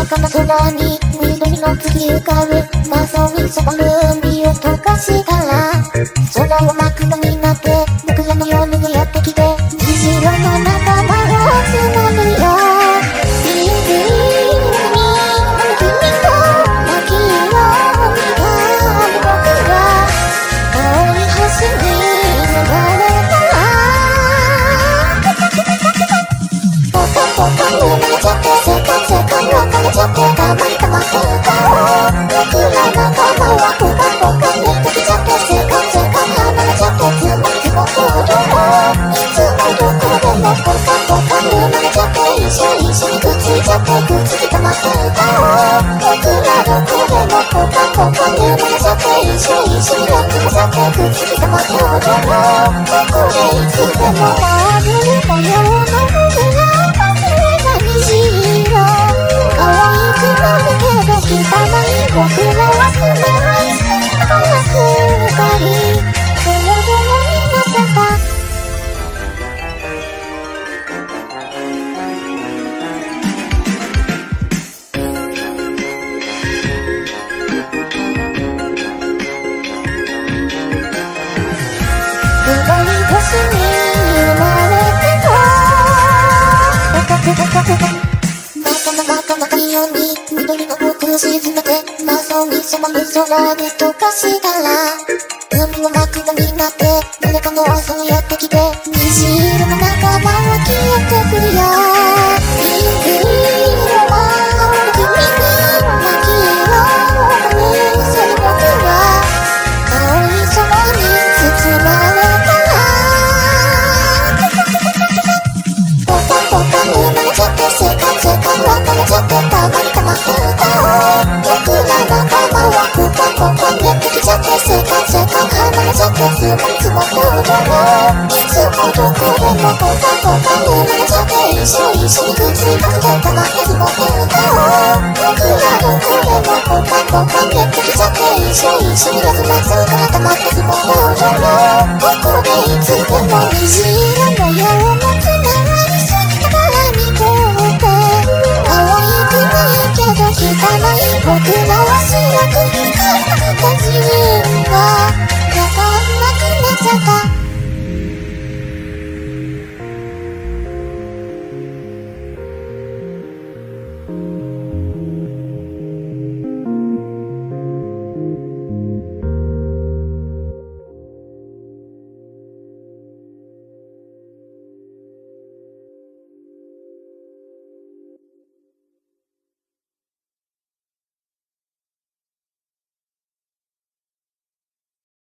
かな空に緑の月浮かぶ謎に染まる海を溶かしたら空を真っ黒になって僕らの夜がやってきて虹色の仲間を集まるよ。ピンク色に君と泣き色に光る僕は青い星に流れたらポカポカ生まれちゃって世界別れちゃってたまにたまって歌おう。僕ら仲間はポカポカにできちゃって世界離れちゃってつまりつもと踊ろう。いつもどこでもポカポカ生まれちゃって一緒にくっついちゃってくっつきたまって歌おう。僕らどこでもポカポカ生まれちゃって一緒にやってもちゃってくっつきたまって踊ろう。ここでいつでもある模様の僕ら虹色可愛くなるけど汚い僕らは素晴らしい輝く光その後にまさか黒い星に生まれてバカな太陽に緑の僕を沈めて謎に染まる空で溶かしたら海は真っ黒になって誰かの朝がやってきて虹色の仲間は消えてくるよ。ピンク色は君に泣き色を見せる僕は青い空に包まれたらポカポカ生まれちゃって世界別れちゃってたまにたまって歌おう。僕ら仲間はポカポカにできちゃって世界離れちゃってつまりつもって踊ろう。いつもどこでもポカポカ生まれちゃって一緒にくっついたくてたまってつもって歌おう。僕らどこでもポカポカにできちゃって一緒に休まずからたまってつもって踊ろう。ここでいつでも虹色のようなつながりすぎたから見とって可愛くないけど汚い僕らは白く光った自分はわかんなくなっちゃった。